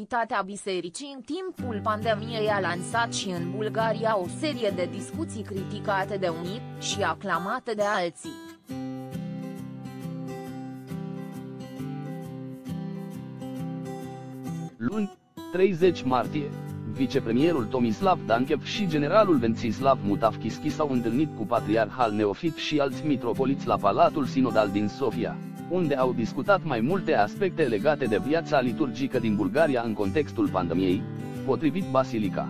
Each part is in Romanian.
autoritatea bisericii în timpul pandemiei a lansat și în Bulgaria o serie de discuții criticate de unii, și aclamate de alții. Luni, 30 martie, vicepremierul Tomislav Danchev și generalul Vențislav Mutavchischi s-au întâlnit cu patriarhal Neofit și alți mitropoliți la Palatul Sinodal din Sofia, unde au discutat mai multe aspecte legate de viața liturgică din Bulgaria în contextul pandemiei, potrivit Basilica.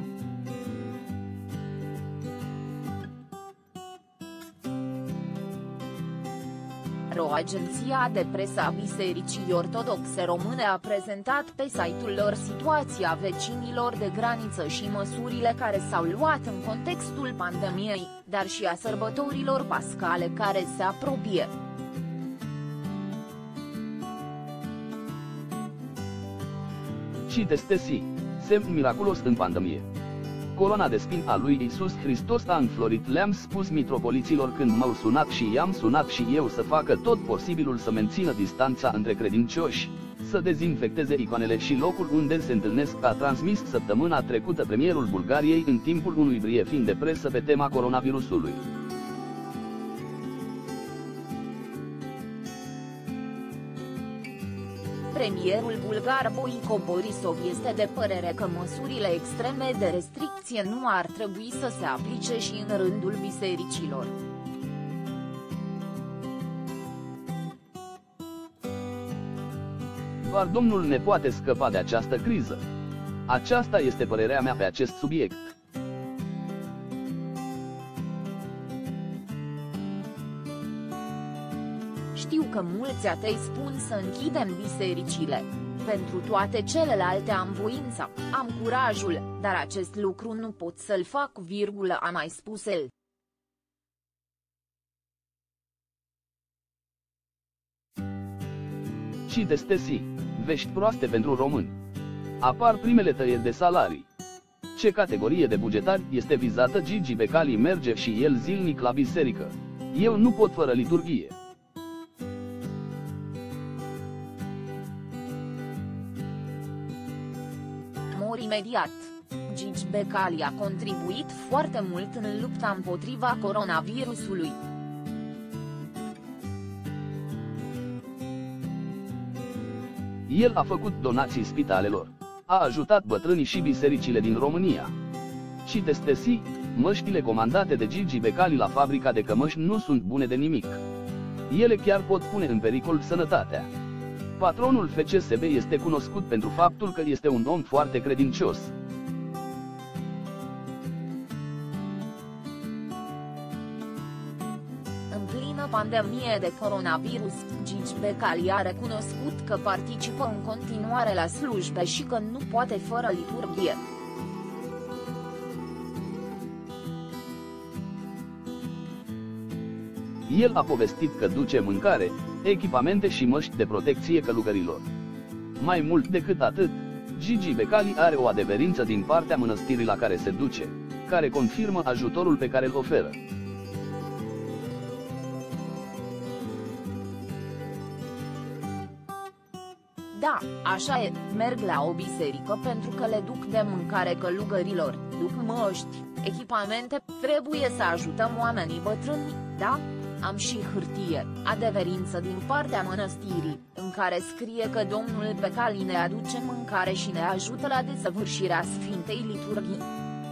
O agenția de presă a Bisericii Ortodoxe Române a prezentat pe site-ul lor situația vecinilor de graniță și măsurile care s-au luat în contextul pandemiei, dar și a sărbătorilor pascale care se apropie. Citestesi, semn miraculos în pandemie. Coloana de spin a lui Iisus Hristos a înflorit. Le-am spus mitropoliților când m-au sunat și i-am sunat și eu să facă tot posibilul să mențină distanța între credincioși, să dezinfecteze icoanele și locul unde se întâlnesc, a transmis săptămâna trecută premierul Bulgariei în timpul unui briefing de presă pe tema coronavirusului. Premierul bulgar Boico Borisov este de părere că măsurile extreme de restricție nu ar trebui să se aplice și în rândul bisericilor. Doar Domnul ne poate scăpa de această criză. Aceasta este părerea mea pe acest subiect. Știu că mulți atei spun să închidem bisericile. Pentru toate celelalte am voința, am curajul, dar acest lucru nu pot să-l fac, a mai spus el. Citestesi, vești proaste pentru români. Apar primele tăieri de salarii. Ce categorie de bugetari este vizată? Gigi Becali merge și el zilnic la biserică. Eu nu pot fără liturghie. Mor imediat. Gigi Becali a contribuit foarte mult în lupta împotriva coronavirusului. El a făcut donații spitalelor. A ajutat bătrânii și bisericile din România. Citestesi, măștile comandate de Gigi Becali la fabrica de cămăși nu sunt bune de nimic. Ele chiar pot pune în pericol sănătatea. Patronul FCSB este cunoscut pentru faptul că este un om foarte credincios. În plină pandemie de coronavirus, Gigi Becali a recunoscut că participă în continuare la slujbe și că nu poate fără liturghie. El a povestit că duce mâncare, echipamente și măști de protecție călugărilor. Mai mult decât atât, Gigi Becali are o adeverință din partea mănăstirii la care se duce, care confirmă ajutorul pe care îl oferă. Da, așa e, merg la o biserică pentru că le duc de mâncare călugărilor, duc măști, echipamente, trebuie să ajutăm oamenii bătrâni, da? Am și hârtie, adeverință din partea mănăstirii, în care scrie că Domnul Becali ne aduce mâncare și ne ajută la desăvârșirea Sfintei Liturghii.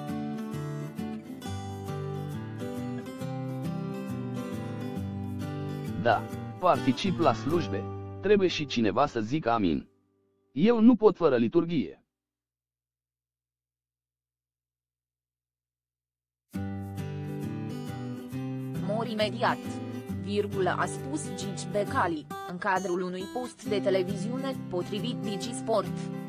Da, particip la slujbe, trebuie și cineva să zică amin. Eu nu pot fără liturghie. Mor imediat, a spus Gigi Becali, în cadrul unui post de televiziune, potrivit DigiSport.